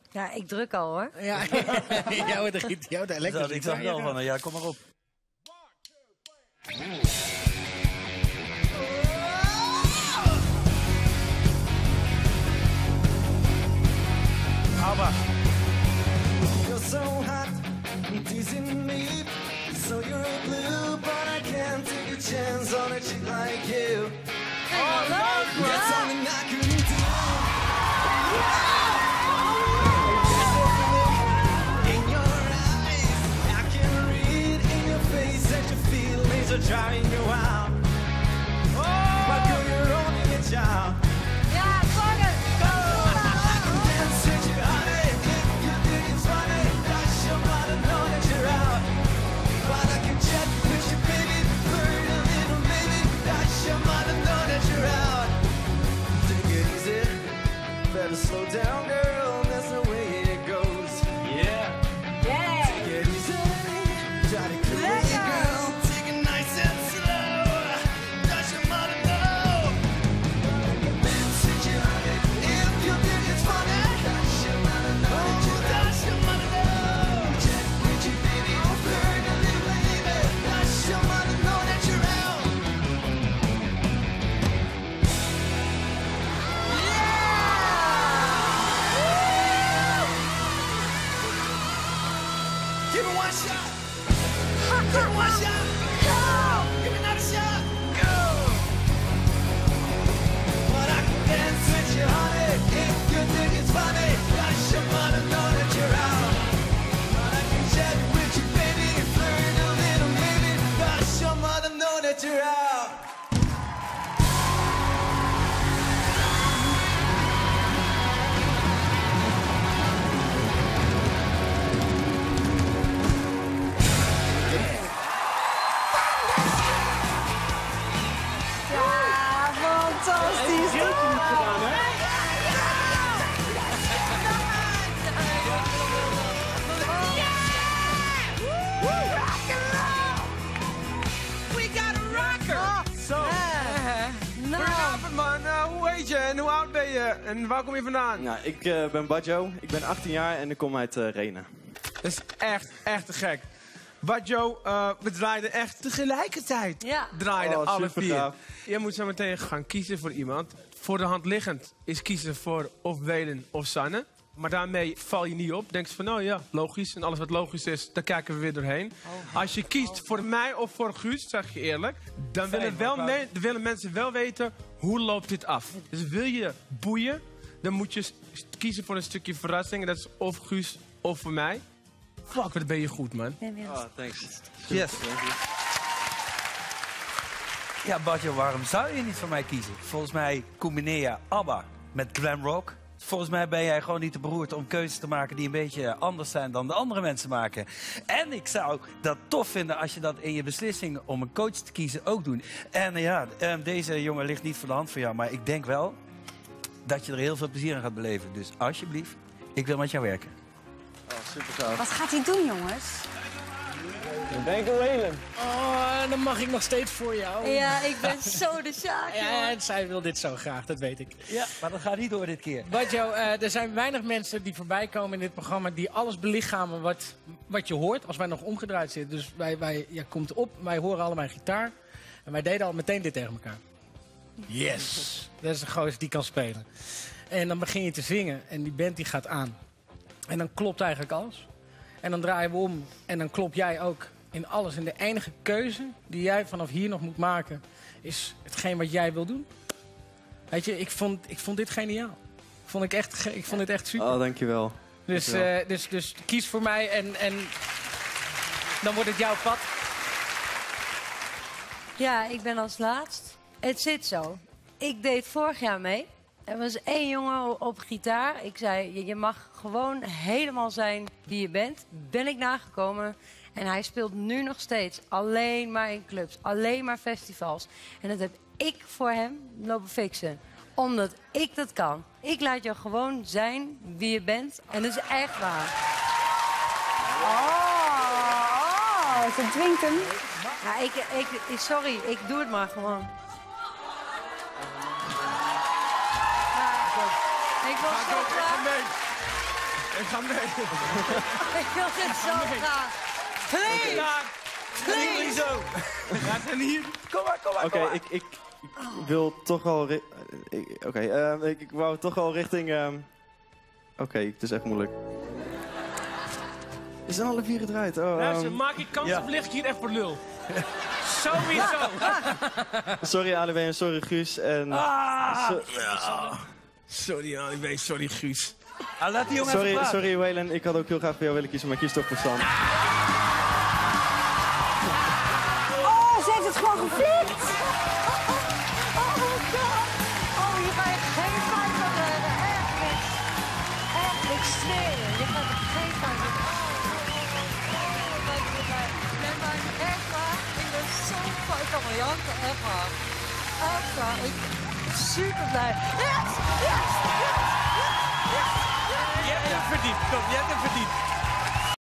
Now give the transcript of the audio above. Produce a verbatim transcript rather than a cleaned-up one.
Ja, ik druk al hoor. Ja, jou de giet, jou de elektrische. Ik zag wel van, ja, kom maar op. ABBA. You're so hot, you're teasing me. So you're a blue, but I can't take a chance on a chick like you. Oh, leuk! That's something I couldn't do. In your eyes, I can read in your face that your feelings are driving you wild. Oh, but girl, you're only a child. Ja, fuck it! I can dance with you, honey. If you think it's funny, I sure wanna know that you're out. But I can chat with you, baby, bird a little baby. I sure wanna know that you're out. Take it easy, better slow down, girl. That's the way it goes. Yeah, Yeah! take it easy, try to cool it, girl. Take it nice and slow. Does your mother know? Dance with you, honey. If you think it's funny, does your mother know that you're out? Does your mother know? Chat with you, baby, bird a little baby. Does your mother know that you're out? Give me one shot. Give me one shot. Go. Give me another shot. Go. But I can dance with you, honey. If you think it's funny, I sure wanna know that you're out. But I can chat with you, baby, flirt a little, baby. I sure wanna know that you're out. Ja, fantastisch! Zo. Nou, Goedenavond man, uh, hoe heet je en hoe oud ben je en waar kom je vandaan? Nou, ik uh, ben Badjo, ik ben achttien jaar en ik kom uit uh, Renen. Dat is echt, echt te gek. Badjo, uh, we draaiden echt tegelijkertijd. Ja. Draaiden Oh, alle supergaaf. vier. Je moet zo meteen gaan kiezen voor iemand. Voor de hand liggend is kiezen voor of Welen of Sanne. Maar daarmee val je niet op. Denk je van, nou ja, logisch. En alles wat logisch is, daar kijken we weer doorheen. Als je kiest voor mij of voor Guus, zeg je eerlijk, dan willen, wel me- dan willen mensen wel weten, hoe loopt dit af? Dus wil je boeien, dan moet je s- kiezen voor een stukje verrassing. En dat is of Guus of voor mij. Fuck, wat ben je goed, man. Oh, thanks. Yes. Ja, Badjo, waarom zou je niet voor mij kiezen? Volgens mij combineer je ABBA met glam rock. Volgens mij ben jij gewoon niet te beroerd om keuzes te maken die een beetje anders zijn dan de andere mensen maken. En ik zou dat tof vinden als je dat in je beslissing om een coach te kiezen ook doet. En uh, ja, uh, deze jongen ligt niet voor de hand voor jou, maar ik denk wel dat je er heel veel plezier aan gaat beleven. Dus alsjeblieft, ik wil met jou werken. Oh, super gaaf. wat gaat hij doen, jongens? Ben ik een Welen? Oh, dan mag ik nog steeds voor jou. Ja, ik ben zo de zaak, Ja, joh. zij wil dit zo graag, dat weet ik. Ja, maar dat gaat niet door dit keer. Badjo, uh, er zijn weinig mensen die voorbij komen in dit programma die alles belichamen wat, wat je hoort als wij nog omgedraaid zitten. Dus wij, wij ja, komt op, wij horen allemaal gitaar en wij deden al meteen dit tegen elkaar. Yes! Dat is een gozer die kan spelen. En dan begin je te zingen en die band die gaat aan. En dan klopt eigenlijk alles. En dan draaien we om en dan klop jij ook in alles. En de enige keuze die jij vanaf hier nog moet maken is hetgeen wat jij wil doen. Weet je, ik vond, ik vond dit geniaal. Vond ik, echt, ge- ik vond dit echt super. Oh, dankjewel. Dus, dankjewel. uh, dus, dus kies voor mij en, en dan wordt het jouw pad. Ja, ik ben als laatst. Het zit zo. Ik deed vorig jaar mee. Er was één jongen op gitaar. Ik zei, je- je mag gewoon helemaal zijn wie je bent. Ben ik nagekomen. En hij speelt nu nog steeds alleen maar in clubs. Alleen maar festivals. En dat heb ik voor hem lopen fixen. Omdat ik dat kan. Ik laat jou gewoon zijn wie je bent. En dat is echt waar. Oh, ze dwingt hem. Ja, ik, ik, sorry, ik doe het maar gewoon. Ja, ik was zo klaar. Ik ga mee. Ik wil dit zo graag. Please! Ja, Please! zo. Laat ze niet. Kom maar, kom maar, Oké, kom maar. ik, ik, ik wil toch wel... ri- eh, ik- Oké, ehm, ik, ik wou toch wel richting... ehm, Oké, het is echt moeilijk. We zijn alle vier gedraaid. Oh, Luister, ehm, maak ik kans ja. of lig ik hier echt voor lul? Sowieso. sorry Ali B en sorry Guus. En, Ah! so- Sorry Ali B, sorry Guus. Ah, laat die jongen even sorry, praten. sorry Waylon, ik had ook heel graag voor jou willen kiezen, maar ik kies toch voor San. Oh, ze heeft het gewoon geflikt. Oh my god! Oh, je gaat geen fout van hebben. Echt niks. Echt niks sneren. Je gaat er geen fout van hebben. Nee, maar echt waar. Ik ben zo fout van mijn janken. Echt waar. Echt waar. Ik ben super blij. Yes! Yes! Yes! Yes! Je hebt hem verdiend. Kom, je hebt hem verdiend.